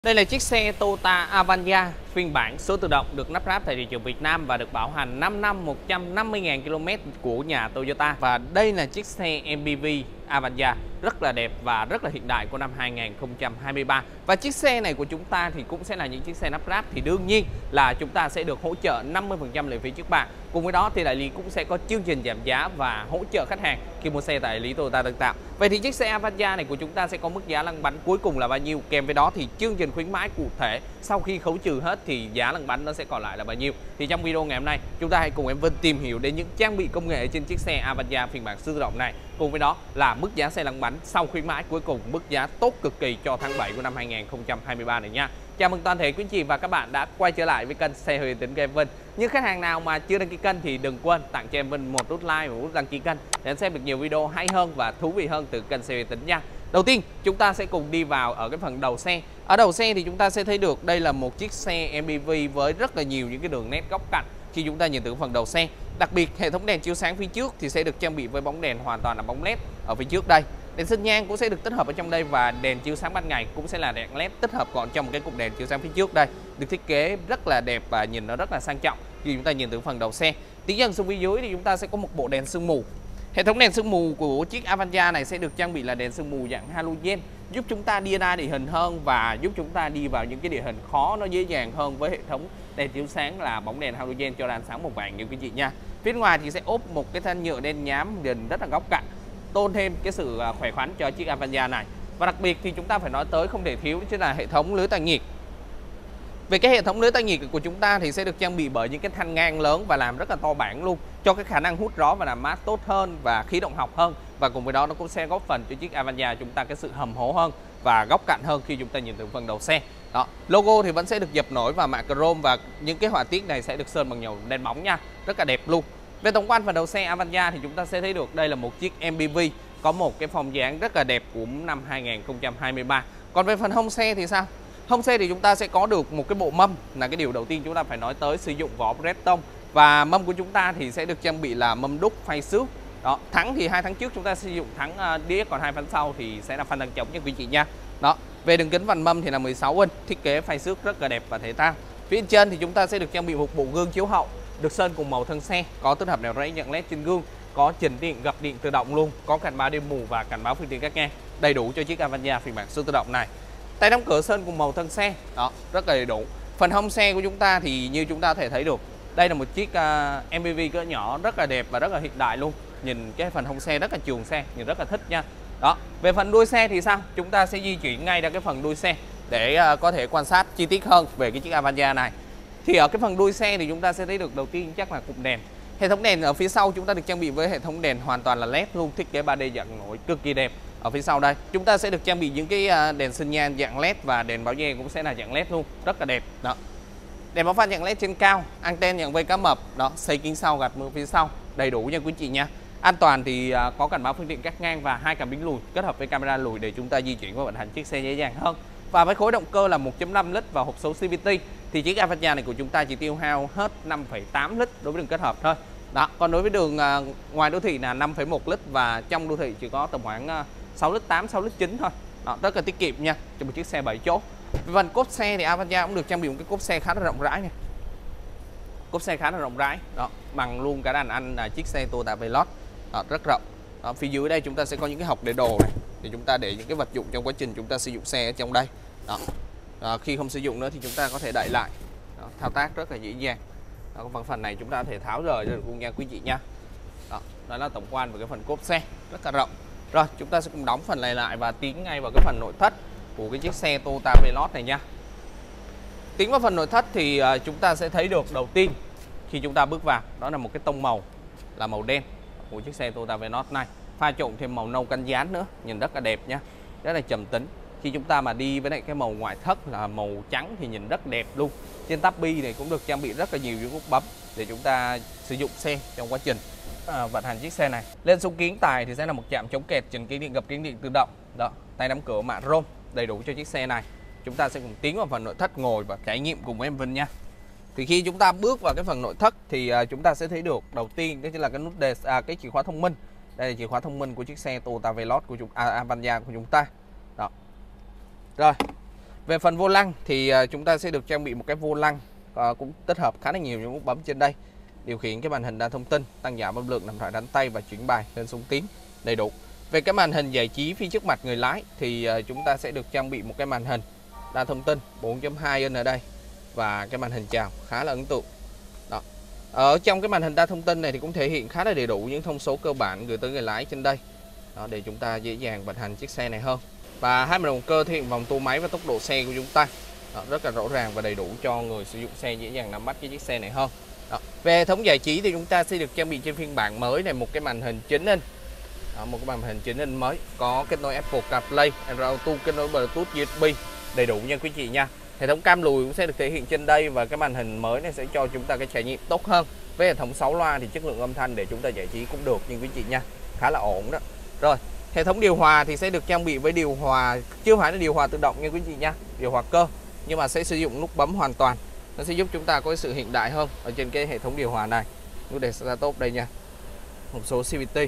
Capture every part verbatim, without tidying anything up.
Đây là chiếc xe Toyota Avanza phiên bản số tự động được lắp ráp tại thị trường Việt Nam và được bảo hành năm năm một trăm năm mươi nghìn ki lô mét của nhà Toyota. Và đây là chiếc xe em pê vê Avanza rất là đẹp và rất là hiện đại của năm hai nghìn không trăm hai mươi ba. Và chiếc xe này của chúng ta thì cũng sẽ là những chiếc xe lắp ráp, thì đương nhiên là chúng ta sẽ được hỗ trợ năm mươi phần trăm lệ phí trước bạ. Cùng với đó thì đại lý cũng sẽ có chương trình giảm giá và hỗ trợ khách hàng khi mua xe tại đại lý Toyota Tân Tạo. Vậy thì chiếc xe Avanza này của chúng ta sẽ có mức giá lăn bánh cuối cùng là bao nhiêu? Kèm với đó thì chương trình khuyến mãi cụ thể sau khi khấu trừ hết thì giá lăn bánh nó sẽ còn lại là bao nhiêu? Thì trong video ngày hôm nay chúng ta hãy cùng em Vinh tìm hiểu đến những trang bị công nghệ trên chiếc xe Avanza phiên bản siêu tự động này. Cùng với đó là mức giá xe lăn bánh sau khuyến mãi cuối cùng, mức giá tốt cực kỳ cho tháng bảy của năm hai nghìn không trăm hai mươi ba này nha. Chào mừng toàn thể quý anh chị và các bạn đã quay trở lại với kênh xe hơi uy tín của em Vinh. Những khách hàng nào mà chưa đăng ký kênh thì đừng quên tặng cho em Vinh một nút like và một nút đăng ký kênh để xem được nhiều video hay hơn và thú vị hơn từ kênh xe uy tín nha. Đầu tiên chúng ta sẽ cùng đi vào ở cái phần đầu xe. Ở đầu xe thì chúng ta sẽ thấy được đây là một chiếc xe em pê vê với rất là nhiều những cái đường nét góc cạnh khi chúng ta nhìn từ phần đầu xe. Đặc biệt hệ thống đèn chiếu sáng phía trước thì sẽ được trang bị với bóng đèn hoàn toàn là bóng led ở phía trước đây. Đèn sinh nhan cũng sẽ được tích hợp ở trong đây và đèn chiếu sáng ban ngày cũng sẽ là đèn led tích hợp gọn trong một cái cụm đèn chiếu sáng phía trước đây. Được thiết kế rất là đẹp và nhìn nó rất là sang trọng khi chúng ta nhìn từ phần đầu xe. Tiến dần xuống phía dưới thì chúng ta sẽ có một bộ đèn sương mù. Hệ thống đèn sương mù của chiếc Avanza này sẽ được trang bị là đèn sương mù dạng halogen, giúp chúng ta đi ra địa hình hơn và giúp chúng ta đi vào những cái địa hình khó nó dễ dàng hơn với hệ thống đèn chiếu sáng là bóng đèn halogen cho ra ánh sáng màu vàng như quý chị nha. Phía ngoài thì sẽ ốp một cái thân nhựa đen nhám nhìn rất là góc cạnh, tôn thêm cái sự khỏe khoắn cho chiếc Avanza này. Và đặc biệt thì chúng ta phải nói tới không thể thiếu chính là hệ thống lưới tản nhiệt. Về cái hệ thống lưới tản nhiệt của chúng ta thì sẽ được trang bị bởi những cái thanh ngang lớn và làm rất là to bản luôn, cho cái khả năng hút gió và làm mát tốt hơn và khí động học hơn. Và cùng với đó nó cũng sẽ góp phần cho chiếc Avanza chúng ta cái sự hầm hố hơn và góc cạnh hơn khi chúng ta nhìn từ phần đầu xe. Đó, logo thì vẫn sẽ được dập nổi và mạ chrome và những cái họa tiết này sẽ được sơn bằng dầu đen bóng nha, rất là đẹp luôn. Về tổng quan phần đầu xe Avanza thì chúng ta sẽ thấy được đây là một chiếc em pê vê có một cái form dáng rất là đẹp của năm hai nghìn không trăm hai mươi ba. Còn về phần hông xe thì sao? Hông xe thì chúng ta sẽ có được một cái bộ mâm, là cái điều đầu tiên chúng ta phải nói tới, sử dụng vỏ Breton và mâm của chúng ta thì sẽ được trang bị là mâm đúc phay xước. Đó, thắng thì hai tháng trước chúng ta sử dụng thắng uh, đĩa, còn hai tháng sau thì sẽ là phanh tăng chống nha quý chị nha. Đó, về đường kính vành mâm thì là mười sáu inch, thiết kế phay xước rất là đẹp và thể thao. Phía trên thì chúng ta sẽ được trang bị một bộ gương chiếu hậu được sơn cùng màu thân xe, có tích hợp đèn rẫy nhận led trên gương, có chỉnh điện gập điện tự động luôn, có cảnh báo đêm mù và cảnh báo phương tiện cắt ngang, đầy đủ cho chiếc Avanza phiên bản siêu tự động này. Tay đóng cửa sơn cùng màu thân xe, đó rất là đầy đủ. Phần hông xe của chúng ta thì như chúng ta có thể thấy được, đây là một chiếc uh, em pê vê cỡ nhỏ rất là đẹp và rất là hiện đại luôn. Nhìn cái phần hông xe rất là trường xe, nhìn rất là thích nha. Đó, về phần đuôi xe thì sao? Chúng ta sẽ di chuyển ngay ra cái phần đuôi xe để uh, có thể quan sát chi tiết hơn về cái chiếc Avanza này. Thì ở cái phần đuôi xe thì chúng ta sẽ thấy được đầu tiên chắc là cụm đèn. Hệ thống đèn ở phía sau chúng ta được trang bị với hệ thống đèn hoàn toàn là led luôn, thiết kế ba D dạng nổi cực kỳ đẹp. Ở phía sau đây chúng ta sẽ được trang bị những cái đèn sinh nhan dạng led và đèn báo rẽ cũng sẽ là dạng led luôn, rất là đẹp. Đó, đèn báo pha dạng led trên cao, anten dạng vây cá mập, đó, xây kính sau gạt mưa phía sau, đầy đủ nha quý chị nha. An toàn thì có cảnh báo phương tiện cắt ngang và hai cảm biến lùi kết hợp với camera lùi để chúng ta di chuyển và vận hành chiếc xe dễ dàng hơn. Và với khối động cơ là một phẩy năm lít và hộp số xê vê tê thì chiếc Avanza này của chúng ta chỉ tiêu hao hết năm phẩy tám lít đối với đường kết hợp thôi. Đó, còn đối với đường uh, ngoài đô thị là năm phẩy một lít và trong đô thị chỉ có tầm khoảng uh, sáu lít tám, sáu lít chín thôi. Đó, rất là tiết kiệm nha cho một chiếc xe bảy chỗ. Về phần cốp xe thì Avanza cũng được trang bị một cái cốp xe khá là rộng rãi này. Cốp xe khá là rộng rãi, đó, bằng luôn cả đàn anh là chiếc xe Toyota Veloz, đó, rất rộng. Đó, phía dưới đây chúng ta sẽ có những cái hộc để đồ này để chúng ta để những cái vật dụng trong quá trình chúng ta sử dụng xe ở trong đây. Đó. Đó, khi không sử dụng nữa thì chúng ta có thể đậy lại. Đó, thao tác rất là dễ dàng. Đó, phần phần này chúng ta có thể tháo rời được luôn nha quý chị nha. Đó, đó là tổng quan về cái phần cốp xe rất là rộng. Rồi chúng ta sẽ cùng đóng phần này lại và tiến ngay vào cái phần nội thất của cái chiếc xe Toyota Veloz này nha. Tiến vào phần nội thất thì uh, chúng ta sẽ thấy được đầu tiên khi chúng ta bước vào đó là một cái tông màu là màu đen của chiếc xe Toyota Veloz này, pha trộn thêm màu nâu cánh gián nữa, nhìn rất là đẹp nha, rất là trầm tính. Khi chúng ta mà đi với lại cái màu ngoại thất là màu trắng thì nhìn rất đẹp luôn. Trên táp bi này cũng được trang bị rất là nhiều những nút bấm để chúng ta sử dụng xe trong quá trình à, vận hành chiếc xe này. Lên số kiến tài thì sẽ là một chạm chống kẹt, chỉnh kính điện, gập kính điện tự động. Đó, tay nắm cửa mạ chrome đầy đủ cho chiếc xe này. Chúng ta sẽ cùng tiến vào phần nội thất ngồi và trải nghiệm cùng với em Vinh nha. Thì khi chúng ta bước vào cái phần nội thất thì uh, chúng ta sẽ thấy được đầu tiên đó chính là cái nút đề, à, cái chìa khóa thông minh. Đây là chìa khóa thông minh của chiếc xe Toyota Veloz của chúng à, Avanza của chúng ta. Đó. Rồi. Về phần vô lăng thì chúng ta sẽ được trang bị một cái vô lăng uh, cũng tích hợp khá là nhiều những nút bấm trên đây. Điều khiển cái màn hình đa thông tin, tăng giảm âm lượng, làm thoại đánh tay và chuyển bài lên xuống tím đầy đủ. Về cái màn hình giải trí phía trước mặt người lái thì uh, chúng ta sẽ được trang bị một cái màn hình đa thông tin bốn chấm hai inch ở đây và cái màn hình chào khá là ấn tượng. Đó. Ở trong cái màn hình đa thông tin này thì cũng thể hiện khá là đầy đủ những thông số cơ bản gửi tới người lái trên đây. Đó, để chúng ta dễ dàng vận hành chiếc xe này hơn. Và hai động cơ thể hiện vòng tua máy và tốc độ xe của chúng ta. Đó, rất là rõ ràng và đầy đủ cho người sử dụng xe dễ dàng nắm bắt cái chiếc xe này hơn. Đó. Về hệ thống giải trí thì chúng ta sẽ được trang bị trên phiên bản mới này một cái màn hình chín inch. Đó, một cái màn hình chín inch mới có kết nối Apple CarPlay, Android Auto, kết nối Bluetooth, u ét bê đầy đủ nha quý chị nha. Hệ thống cam lùi cũng sẽ được thể hiện trên đây và cái màn hình mới này sẽ cho chúng ta cái trải nghiệm tốt hơn. Với hệ thống sáu loa thì chất lượng âm thanh để chúng ta giải trí cũng được nhưng quý chị nha, khá là ổn đó. Rồi, hệ thống điều hòa thì sẽ được trang bị với điều hòa chưa phải là điều hòa tự động nha quý chị nha, điều hòa cơ, nhưng mà sẽ sử dụng nút bấm hoàn toàn. Nó sẽ giúp chúng ta có sự hiện đại hơn ở trên cái hệ thống điều hòa này. Nút để start top đây nha. Một số xê vê tê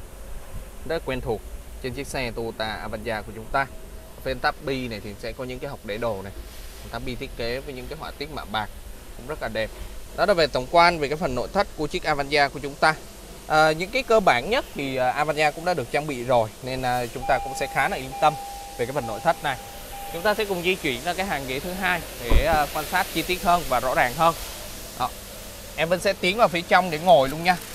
rất quen thuộc trên chiếc xe Toyota Avanza của chúng ta. Bên tab bi này thì sẽ có những cái hộc để đồ này. Tab bi thiết kế với những cái họa tiết mạ bạc cũng rất là đẹp. Đó là về tổng quan về cái phần nội thất của chiếc Avanza của chúng ta. À, những cái cơ bản nhất thì Avanza cũng đã được trang bị rồi nên à, chúng ta cũng sẽ khá là yên tâm về cái phần nội thất này. Chúng ta sẽ cùng di chuyển ra cái hàng ghế thứ hai để à, quan sát chi tiết hơn và rõ ràng hơn. Đó. Em Vinh sẽ tiến vào phía trong để ngồi luôn nha.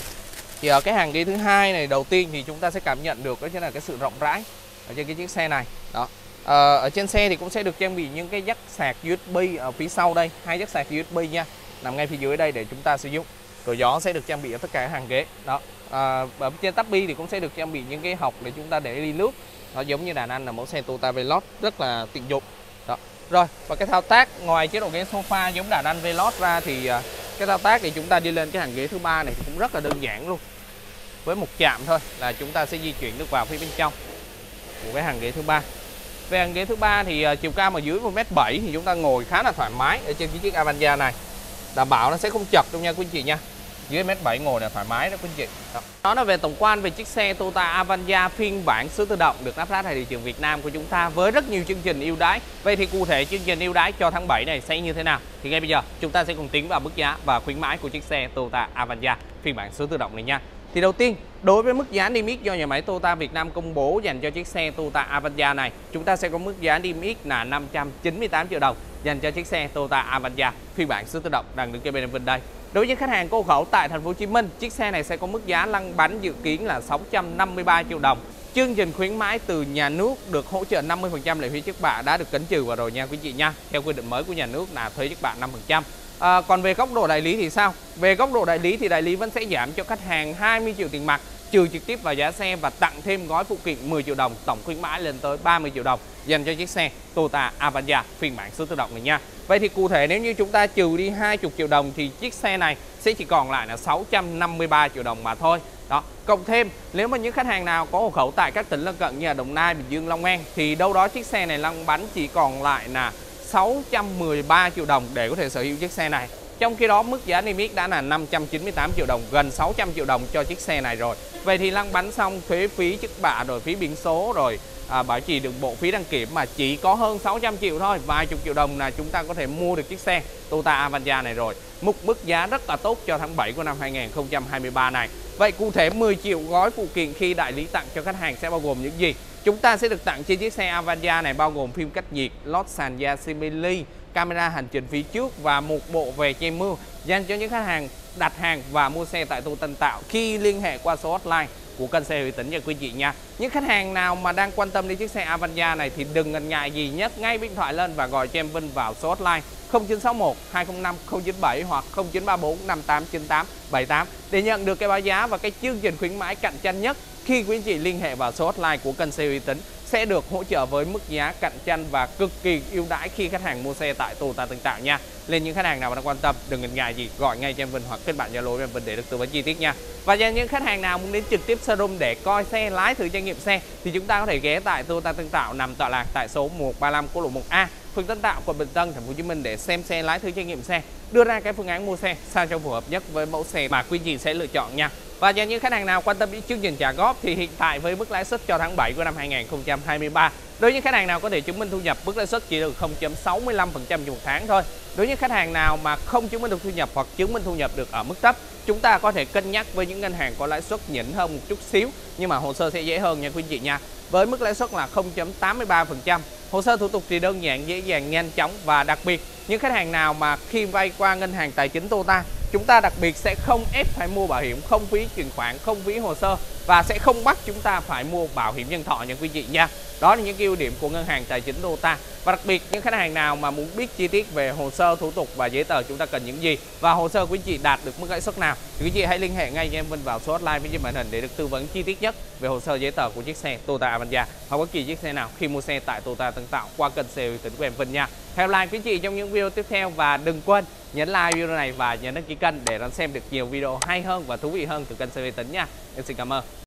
Thì ở cái hàng ghế thứ hai này đầu tiên thì chúng ta sẽ cảm nhận được đó chính là cái sự rộng rãi ở trên cái chiếc xe này. Đó. À, ở trên xe thì cũng sẽ được trang bị những cái jack sạc u ét bê ở phía sau đây, hai jack sạc u ét bê nha, nằm ngay phía dưới đây để chúng ta sử dụng. Cửa gió sẽ được trang bị ở tất cả các hàng ghế. Đó. À, ở trên tab bi thì cũng sẽ được trang bị những cái hộc để chúng ta để ly nước. Nó giống như đàn anh là mẫu xe Toyota Veloz rất là tiện dụng. Đó. Rồi, và cái thao tác ngoài chế độ ghế sofa giống đàn anh Veloz ra thì cái thao tác thì chúng ta đi lên cái hàng ghế thứ ba này thì cũng rất là đơn giản luôn. Với một chạm thôi là chúng ta sẽ di chuyển được vào phía bên trong của cái hàng ghế thứ ba. Về hàng ghế thứ ba thì uh, chiều cao mà dưới một mét bảy thì chúng ta ngồi khá là thoải mái ở trên cái chiếc Avanza này. Đảm bảo nó sẽ không chật đâu nha quý anh chị nha. Dưới một mét bảy ngồi là thoải mái đó quý anh chị. Đó. Đó là về tổng quan về chiếc xe Toyota Avanza phiên bản số tự động được lắp ráp tại thị trường Việt Nam của chúng ta với rất nhiều chương trình ưu đãi. Vậy thì cụ thể chương trình ưu đãi cho tháng bảy này sẽ như thế nào? Thì ngay bây giờ chúng ta sẽ cùng tiến vào mức giá và khuyến mãi của chiếc xe Toyota Avanza phiên bản số tự động này nha. Thì đầu tiên, đối với mức giá niêm yết do nhà máy Toyota Việt Nam công bố dành cho chiếc xe Toyota Avanza này, chúng ta sẽ có mức giá niêm yết là năm trăm chín mươi tám triệu đồng dành cho chiếc xe Toyota Avanza phiên bản số tự động đang đứng kế bên em Vinh đây. Đối với khách hàng có hộ khẩu tại thành phố Hồ Chí Minh, chiếc xe này sẽ có mức giá lăn bánh dự kiến là sáu trăm năm mươi ba triệu đồng. Chương trình khuyến mãi từ nhà nước được hỗ trợ năm mươi phần trăm lệ phí trước bạ đã được cấn trừ vào rồi nha quý chị nha. Theo quy định mới của nhà nước là thuế trước bạ năm phần trăm. À, còn về góc độ đại lý thì sao? Về góc độ đại lý thì đại lý vẫn sẽ giảm cho khách hàng hai mươi triệu tiền mặt trừ trực tiếp vào giá xe và tặng thêm gói phụ kiện mười triệu đồng, tổng khuyến mãi lên tới ba mươi triệu đồng dành cho chiếc xe Toyota Avanza phiên bản số tự động này nha. Vậy thì cụ thể nếu như chúng ta trừ đi hai mươi triệu đồng thì chiếc xe này sẽ chỉ còn lại là sáu trăm năm mươi ba triệu đồng mà thôi. Đó, cộng thêm nếu mà những khách hàng nào có hộ khẩu tại các tỉnh lân cận như là Đồng Nai, Bình Dương, Long An thì đâu đó chiếc xe này lăn bánh chỉ còn lại là sáu trăm mười ba triệu đồng để có thể sở hữu chiếc xe này. Trong khi đó mức giá niêm yết đã là năm trăm chín mươi tám triệu đồng, gần sáu trăm triệu đồng cho chiếc xe này rồi. Vậy thì lăn bánh xong thuế phí trước bạ rồi phí biển số rồi à, bảo trì đường bộ, phí đăng kiểm mà chỉ có hơn sáu trăm triệu thôi, vài chục triệu đồng là chúng ta có thể mua được chiếc xe Toyota Avanza này rồi. Một mức giá rất là tốt cho tháng bảy của năm hai nghìn không trăm hai mươi ba này. Vậy cụ thể mười triệu gói phụ kiện khi đại lý tặng cho khách hàng sẽ bao gồm những gì? Chúng ta sẽ được tặng trên chiếc xe Avanza này bao gồm phim cách nhiệt, lót sàn da Simili, camera hành trình phía trước và một bộ về che mưa dành cho những khách hàng đặt hàng và mua xe tại Tô Tân Tạo khi liên hệ qua số hotline của kênh xe uy tín nha quý chị nha. Những khách hàng nào mà đang quan tâm đến chiếc xe Avanza này thì đừng ngần ngại gì, nhấc ngay điện thoại lên và gọi cho em Vinh vào số hotline không chín sáu một hai không năm không chín bảy hoặc không chín ba bốn năm tám chín tám bảy tám để nhận được cái báo giá và cái chương trình khuyến mãi cạnh tranh nhất. Khi quý anh chị liên hệ vào số hotline của kênh xe uy tín sẽ được hỗ trợ với mức giá cạnh tranh và cực kỳ ưu đãi khi khách hàng mua xe tại Toyota Tân Tạo nha. Nên những khách hàng nào mà đang quan tâm đừng ngần ngại gì, gọi ngay cho em Vinh hoặc kết bạn Zalo với em Vinh để được tư vấn chi tiết nha. Và dành những khách hàng nào muốn đến trực tiếp showroom để coi xe, lái thử trải nghiệm xe thì chúng ta có thể ghé tại Toyota Tân Tạo nằm tọa lạc tại số một ba lăm quốc lộ một A, phường Tân Tạo, quận Bình Tân, thành phố Hồ Chí Minh để xem xe, lái thử trải nghiệm xe, đưa ra cái phương án mua xe sao cho phù hợp nhất với mẫu xe mà quý chị sẽ lựa chọn nha. Và dành những khách hàng nào quan tâm đến chương trình trả góp thì hiện tại với mức lãi suất cho tháng bảy của năm hai nghìn không trăm hai mươi ba Đối với khách hàng nào có thể chứng minh thu nhập, mức lãi suất chỉ được không phẩy sáu mươi lăm phần trăm trên một tháng thôi. Đối với khách hàng nào mà không chứng minh được thu nhập hoặc chứng minh thu nhập được ở mức thấp, chúng ta có thể cân nhắc với những ngân hàng có lãi suất nhỉnh hơn một chút xíu, nhưng mà hồ sơ sẽ dễ hơn nha quý anh chị nha. Với mức lãi suất là không phẩy tám mươi ba phần trăm, hồ sơ thủ tục thì đơn giản, dễ dàng, nhanh chóng và đặc biệt những khách hàng nào mà khi vay qua ngân hàng tài chính Toyota, chúng ta đặc biệt sẽ không ép phải mua bảo hiểm, không phí chuyển khoản, không phí hồ sơ và sẽ không bắt chúng ta phải mua bảo hiểm nhân thọ nha quý vị nha. Đó là những ưu điểm của ngân hàng tài chính Toyota. Và đặc biệt những khách hàng nào mà muốn biết chi tiết về hồ sơ thủ tục và giấy tờ chúng ta cần những gì và hồ sơ quý chị đạt được mức lãi suất nào thì quý chị hãy liên hệ ngay cho em Vinh vào số hotline bên trên màn hình để được tư vấn chi tiết nhất về hồ sơ giấy tờ của chiếc xe Toyota Avanza hoặc bất kỳ chiếc xe nào khi mua xe tại Toyota Tân Tạo qua kênh xe uy tín của em Vinh nha. Hẹn gặp lại quý chị trong những video tiếp theo và đừng quên nhấn like video này và nhấn đăng ký kênh để đón xem được nhiều video hay hơn và thú vị hơn từ kênh xe uy tín nha. Em xin cảm ơn.